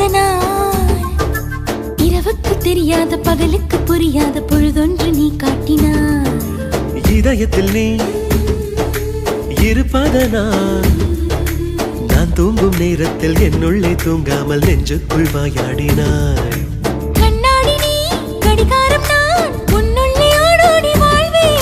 நாள் இரவுக்கு தெரியாத பகலுக்கு புரியாத பொழுதொன்று நீ காட்டினாய் இதயத்தில் நீ இருப்பதனால் நான் தூங்கும் நேரத்தில் என்னுள்ளே தூங்காமல் நெஞ்சுக்குள் வாயாடினாய் கண்ணாடி நீ கடிகாரம்